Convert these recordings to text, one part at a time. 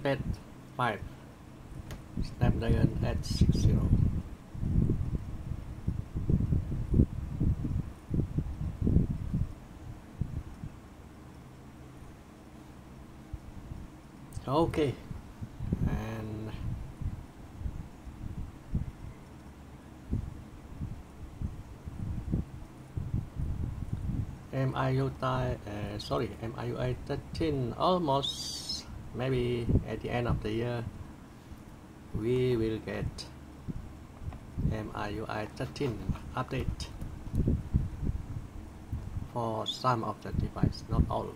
Touchpad 5, Snapdragon 860. Okay, and MIUI 13 almost. Maybe at the end of the year we will get MIUI 13 update for some of the device, not all.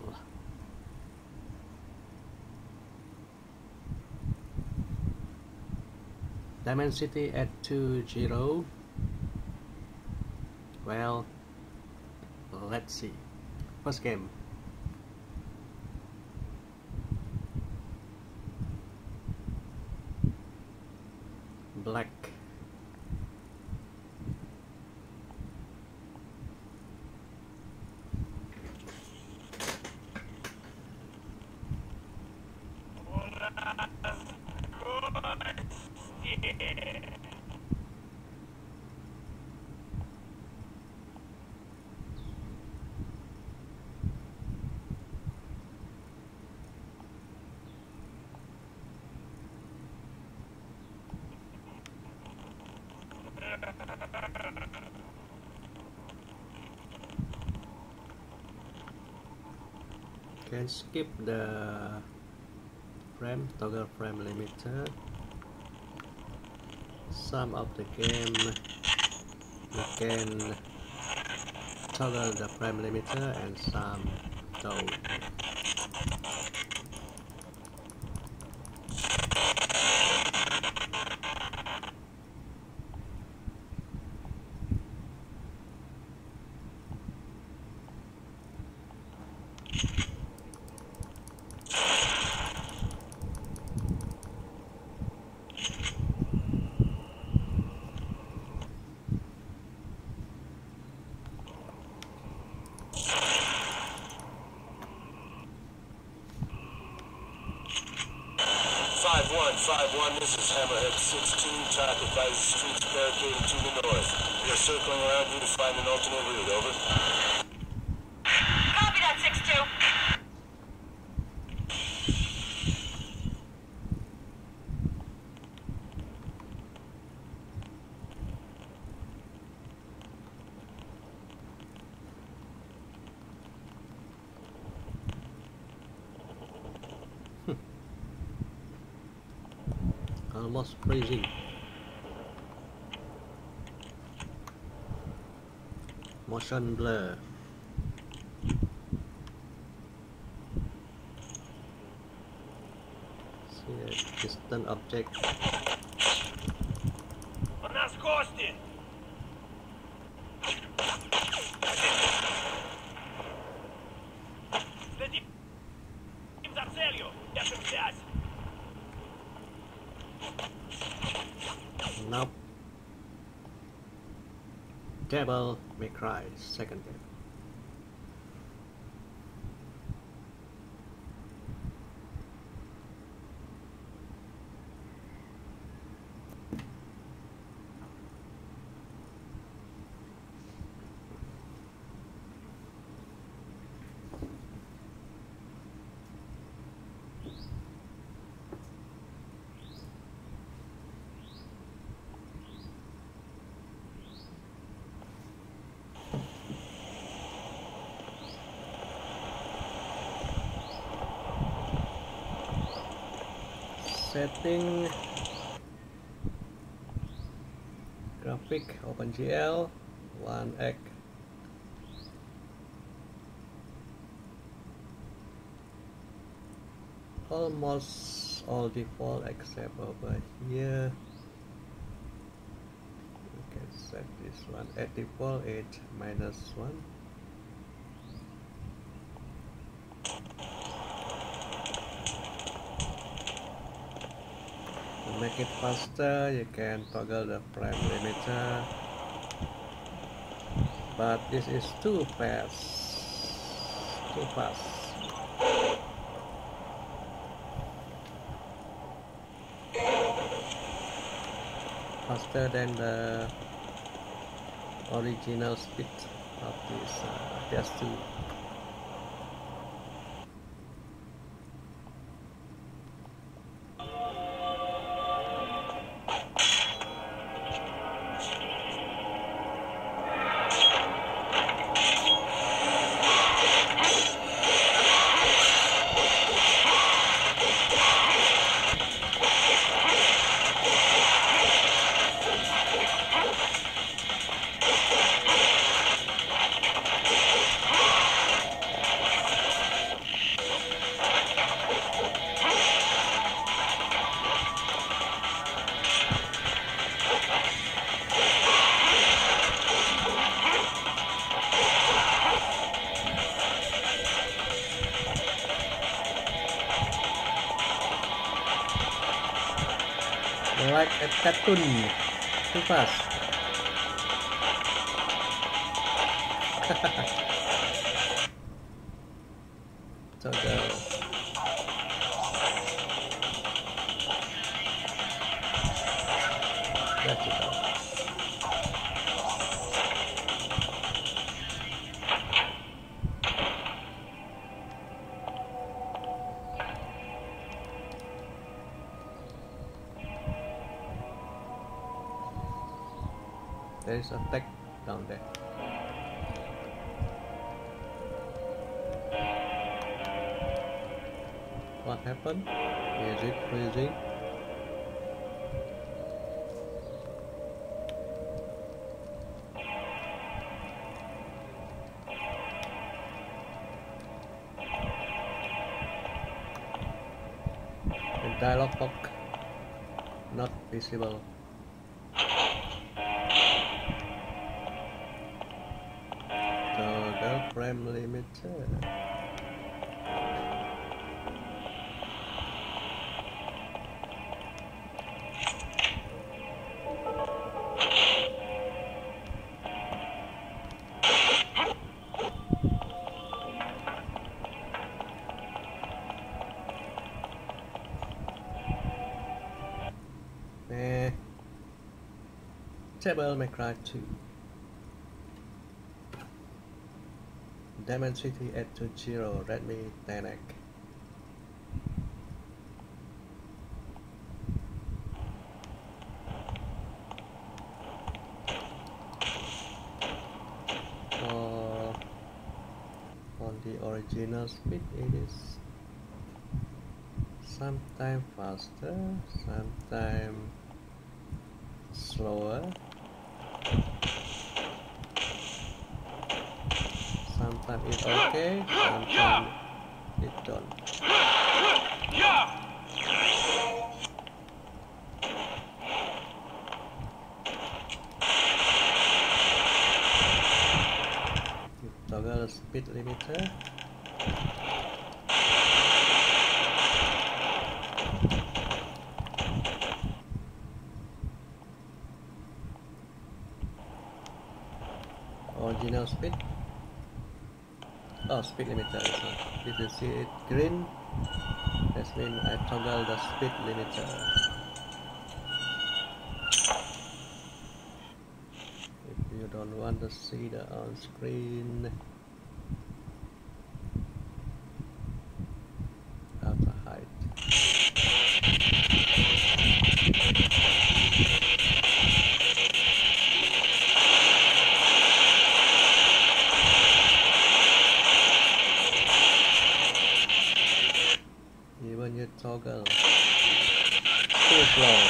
Dimensity at 2.0. Well, let's see. First game. Black. Can skip the toggle frame limiter. Some of the game you can toggle the frame limiter and some don't. This is Hammerhead 6-2. Talk advises streets barricaded to the north. We are circling around you to find an alternate route, over. Copy that, 6-2. Almost freezing. Motion blur. See a distant object. У нас гости! Следим за целью! Держим связь! Nope. Devil May Cry, second game. Setting graphic OpenGL 1x. Almost all default except over here. You can set this one at default 8-1. To make it faster, you can toggle the frame limiter, but this is too fast. faster than the original speed of this PS2. Like a cartoon, too fast. So go. That's it all. There is a tech down there. What happened? Is it freezing? The dialog box not visible. Toggle frame limiter. Devil May Cry 2. Dimensity 820 Redmi 10X. On the original speed it is sometimes faster, sometimes slower, sometimes it's okay, sometimes it don't. Toggle speed limiter. Original speed. Oh, speed limiter. Did you see it green? That means I toggle the speed limiter. If you don't want to see the on screen, how to hide. Even you toggle too slow.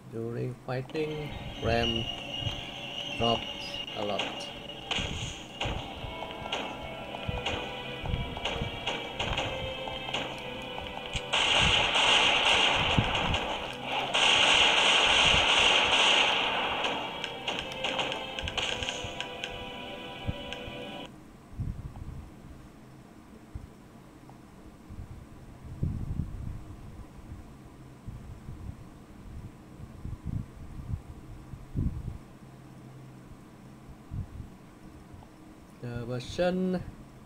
During fighting, RAM dropped a lot. The version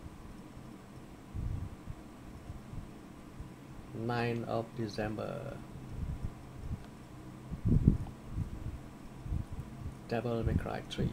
9 of December. Devil May Cry 3.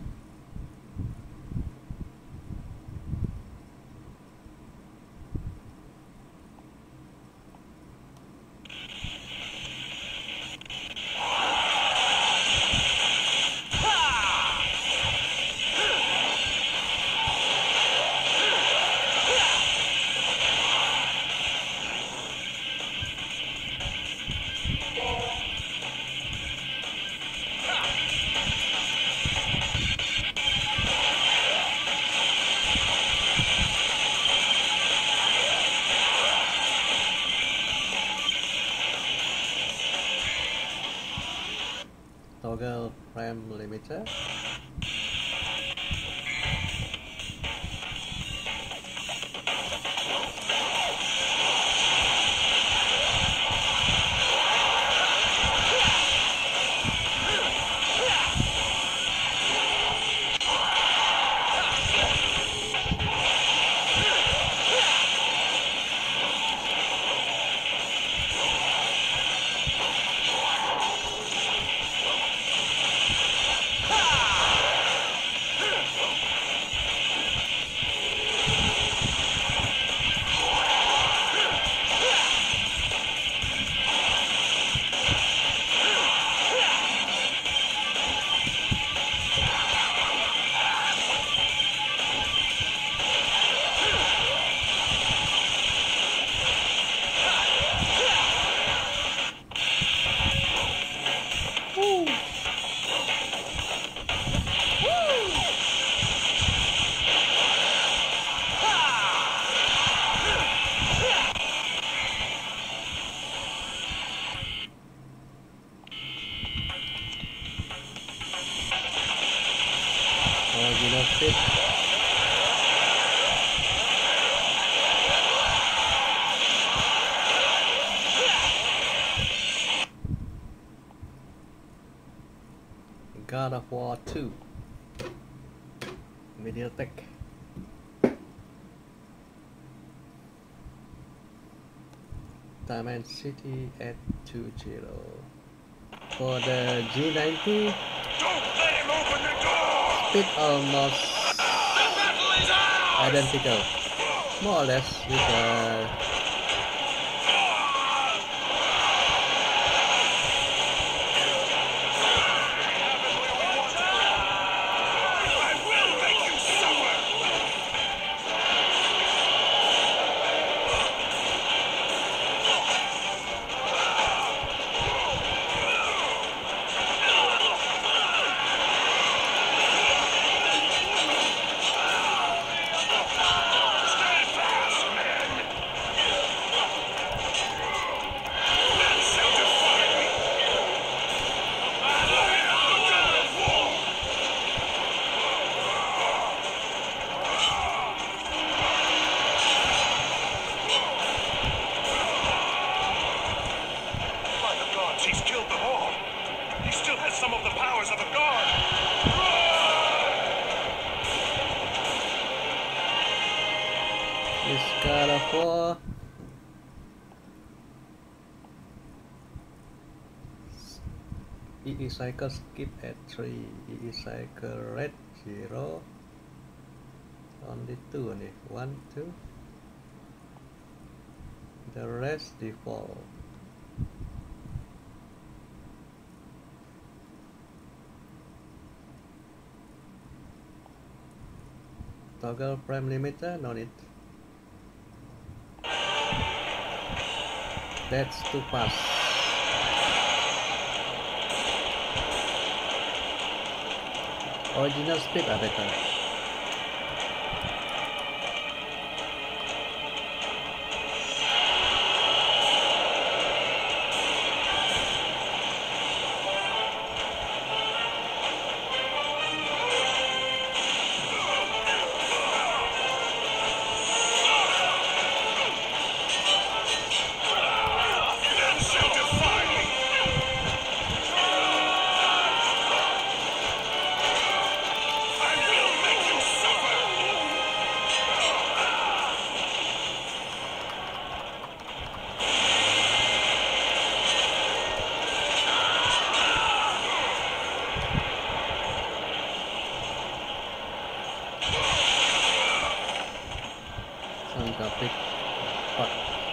Toggle frame limiter. Original fit. God of War 2. Mediatek. Diamond City 820. For the G90, Don't let him open the door! speed almost The battle is ours! identical, more or less with the I will make you suffer! Stand fast, men! None shall defy me! I am the God of War! By the gods, he's killed them all! He still has some of the powers of a god! this God of War. EE Cycle skip at 3, EE Cycle red 0. Only 2 only. 1, 2. The rest default. Toggle frame limiter, no need. That's too fast. Original speed are better. Some graphic part.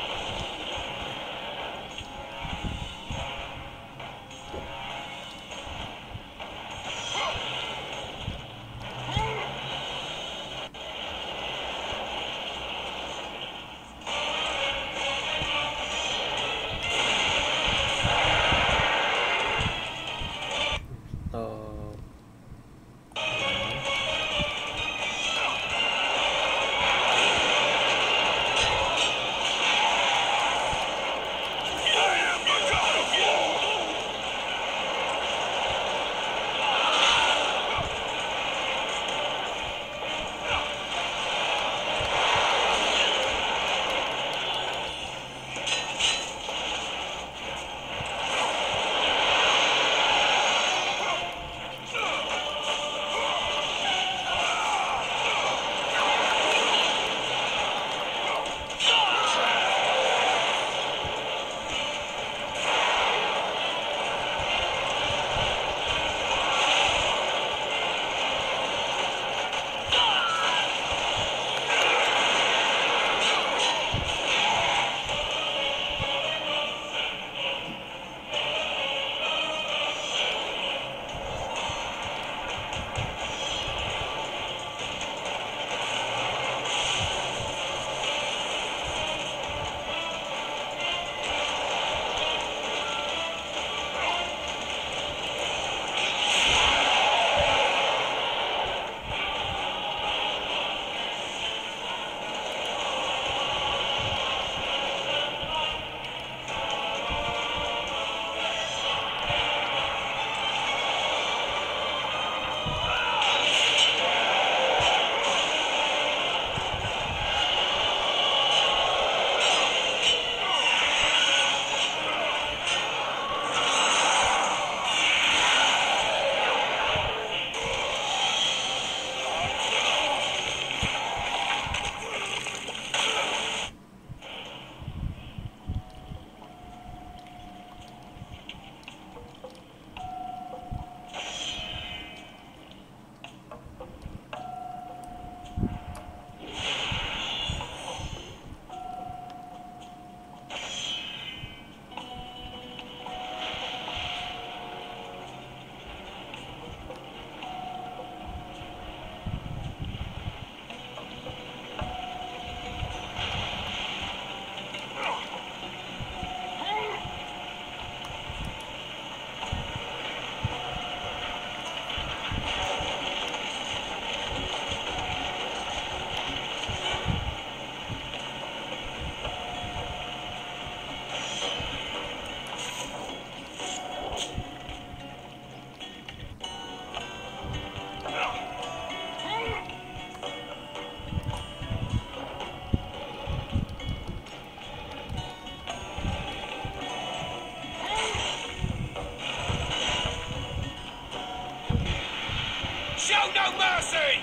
Show no mercy!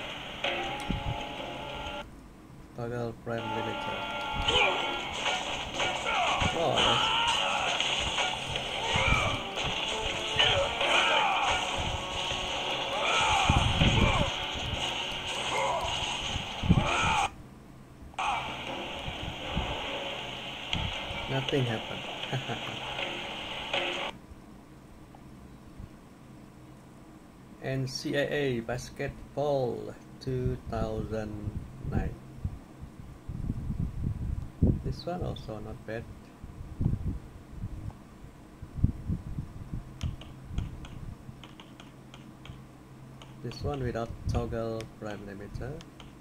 Toggle frame limiter. Oh, nice. Nothing happened. NCAA Basketball 2009. This one also not bad. This one without toggle frame limiter.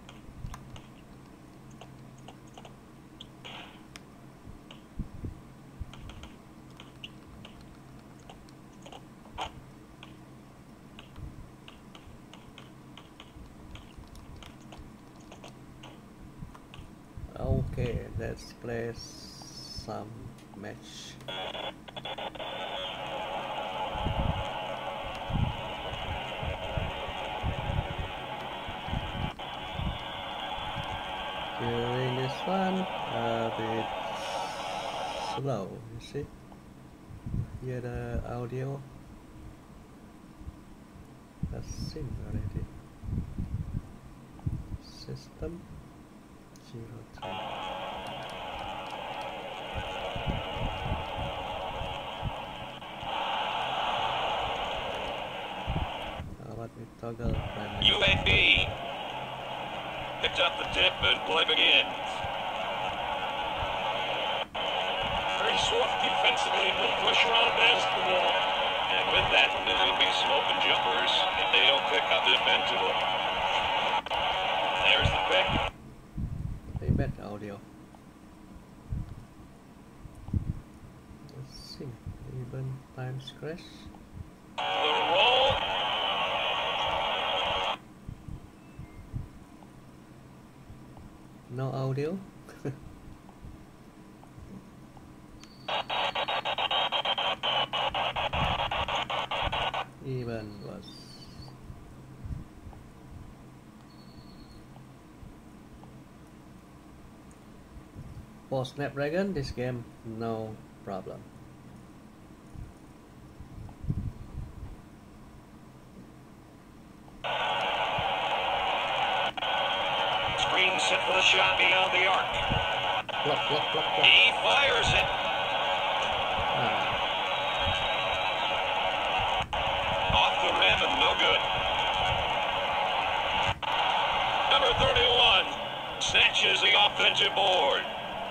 Okay, let's place some mesh. During this one, a bit slow, you see? Hear the audio? That's sync already. System 03. How about we toggle frame? UAV! Picked up the tip and play begins. Very soft defensively, no pressure on basketball. And with that, there'll be some open jumpers if they don't pick up defensively. There's the pick. They bet audio. Let's see. Even times crash. The roll. No audio. Even was for Snapdragon, this game no problem. Screen set for the shot beyond the arc. Block, block, block, block. He fires it. Ah, Off the rim and no good. Number 31 snatches the offensive board.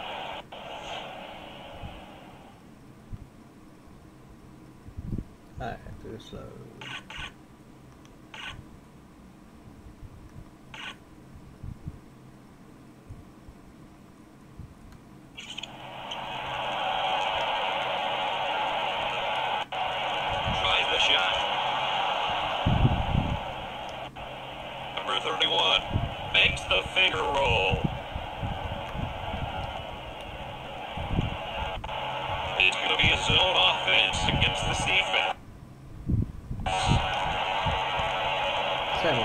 too slow. Tries the shot. Number 31 makes the finger roll. It's going to be a zone offense against this defense. Seven.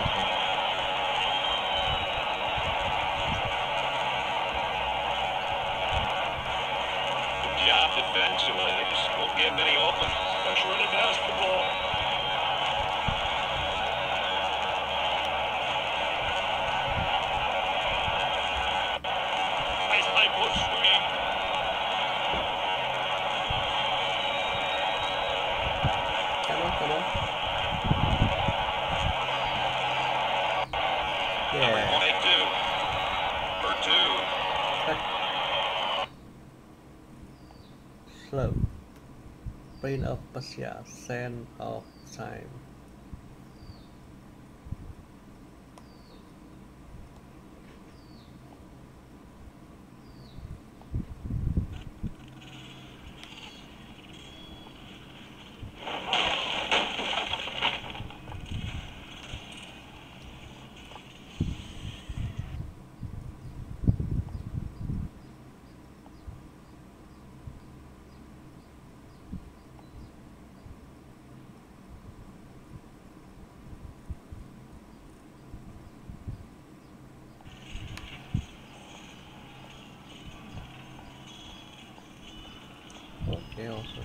Good job defensively. They just won't give many open pressure in the basketball. Nice high post screen. Come on, come on. Number Yeah. 22 for 2. Slow. Brain of Persia, Sand of Time. Okay, also.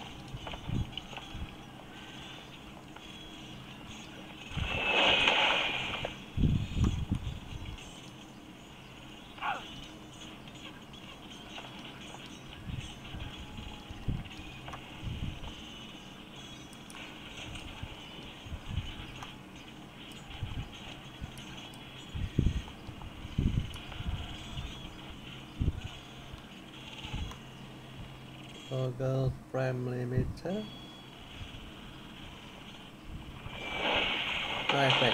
Toggle frame limiter. effect.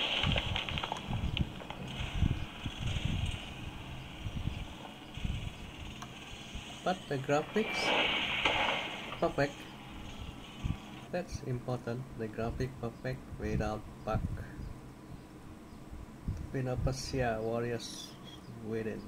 But the graphics perfect. That's important. The graphic perfect without bug. Prince of Persia Warriors Within.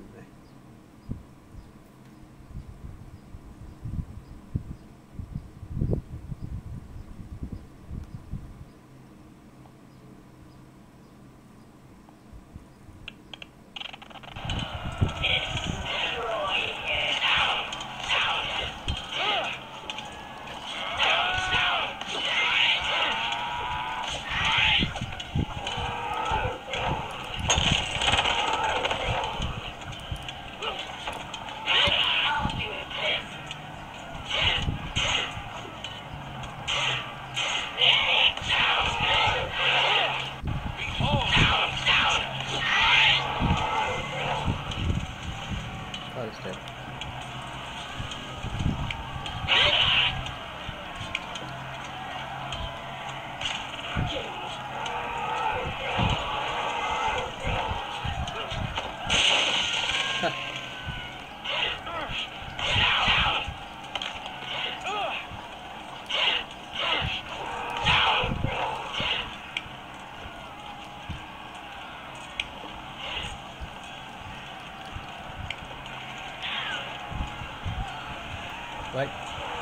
Right.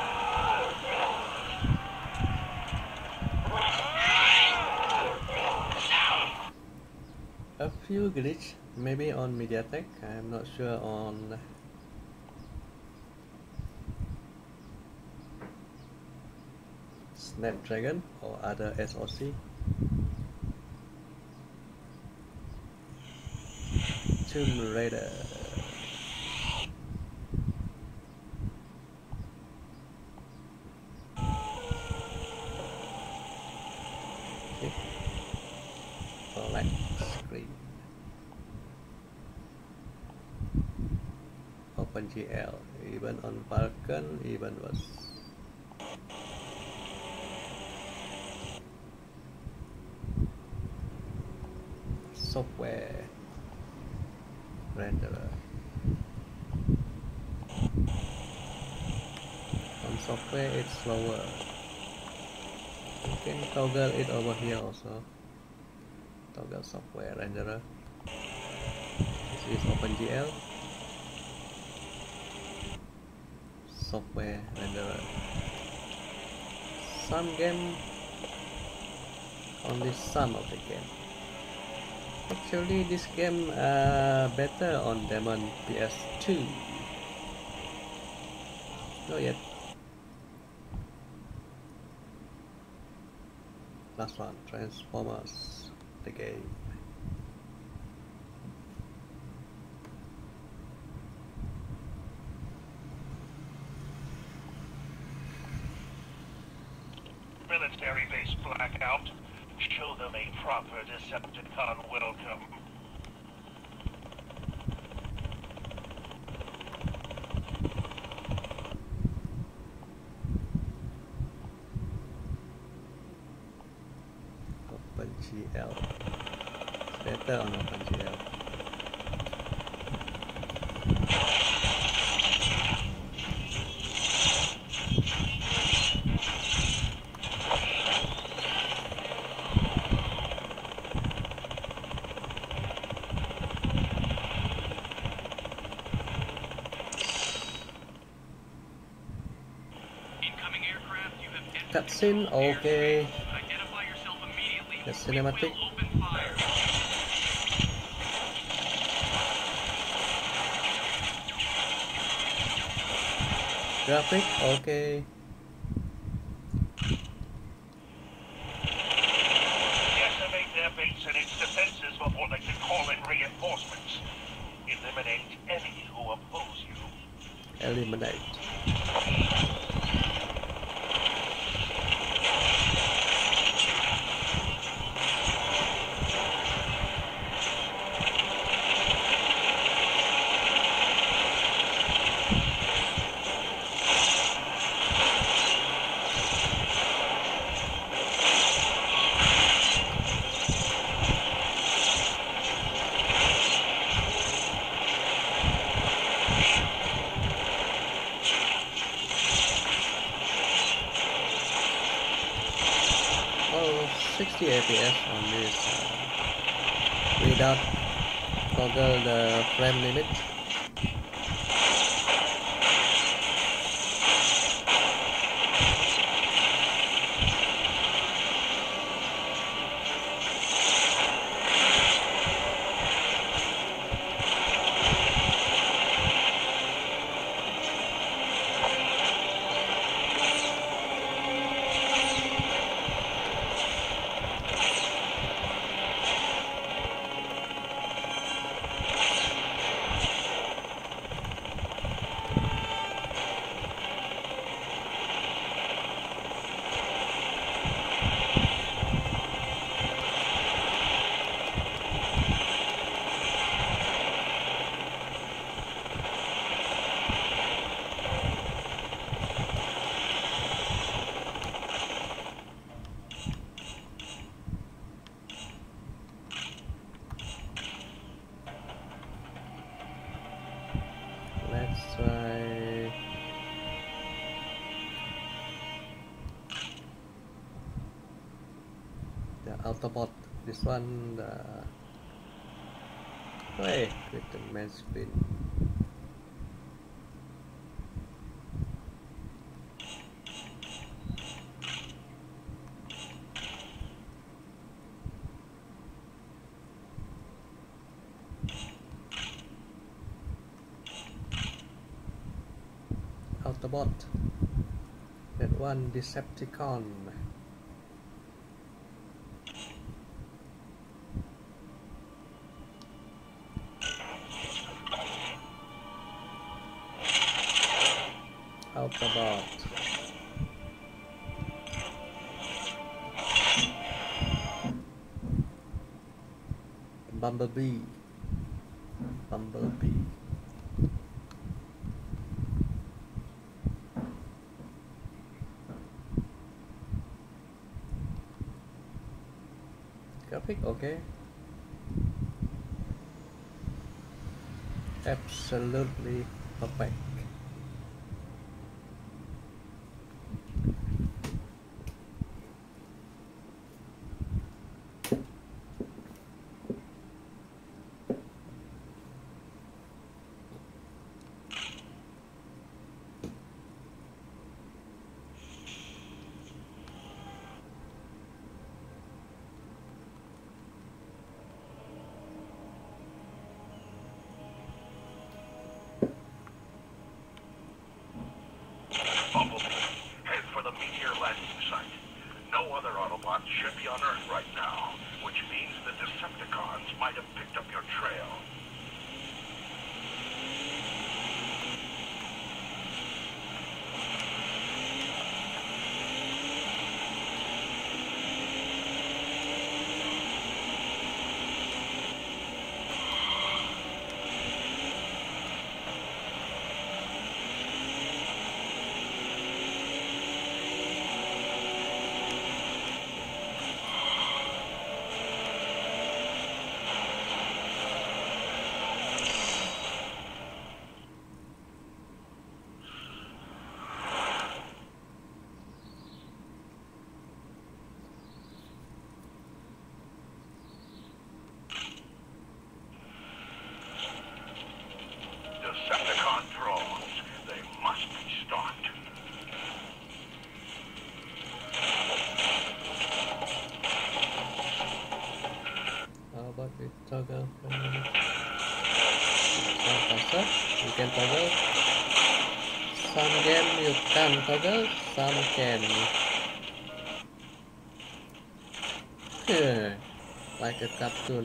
A few glitch, maybe on MediaTek, I'm not sure on Snapdragon or other SoC. Tomb Raider. Okay. Select screen. OpenGL, even on Falcon, even worse. Software renderer. On software it's slower. You can toggle it over here also. Toggle software renderer. This is OpenGL. Software renderer. Some game, only some of the game. Actually, this game better on Demon PS2. Not yet. Last one, Transformers, the game. Military base blackout. Show them a proper Decepticon welcome. OpenGL. It's better on OpenGL. Cutscene, okay. The cinematic. Graphic, okay. Decimate their base and its defenses before they can call in reinforcements. Eliminate any who oppose you. Eliminate. 60 FPS on this without toggle the frame limit. Let's try the Autobot. This one, with the main screen. Autobot. That one, Decepticon. Autobot. Bumblebee. Graphic okay. Absolutely perfect. Bumblebee, head for the meteor landing site. No other Autobots should be on Earth right now, which means the Decepticons might have picked up your trail. Decepticon drones. They must be stopped. How about we toggle for a minute? Faster. You can toggle. Some game you can toggle, some can. Like a cartoon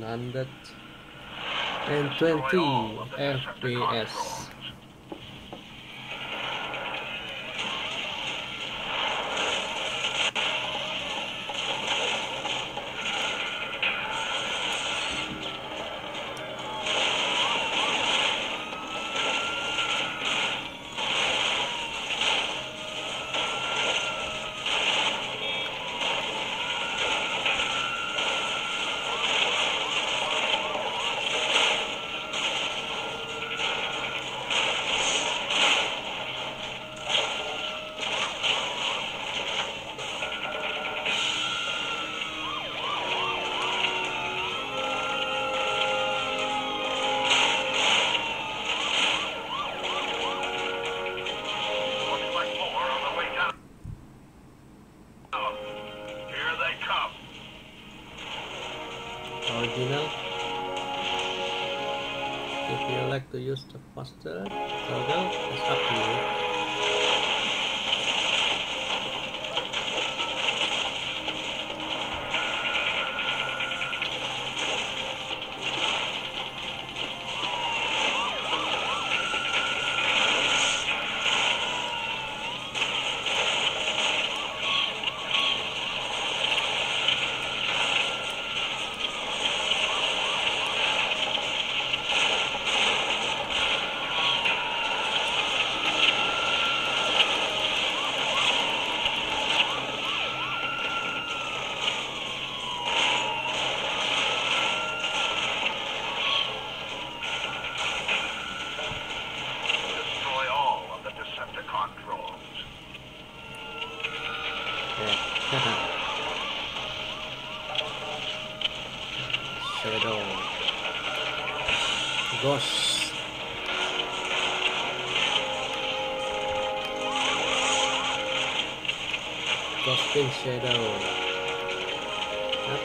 120 FPS. original. If you like to use the faster toggle, it's up to you. Destroy all of the Decepticon drones. Yeah. Shadow. Ghost. Ghosting Shadow. Yep.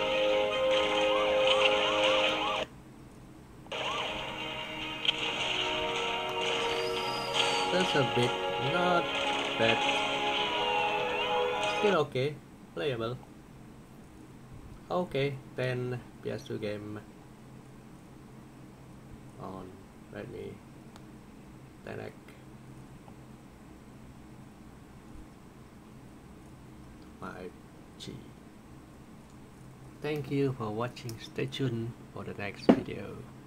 That's a bit not bad. Still okay. Playable. Okay, then PS2 game on Redmi 10X. Thank you for watching. Stay tuned for the next video.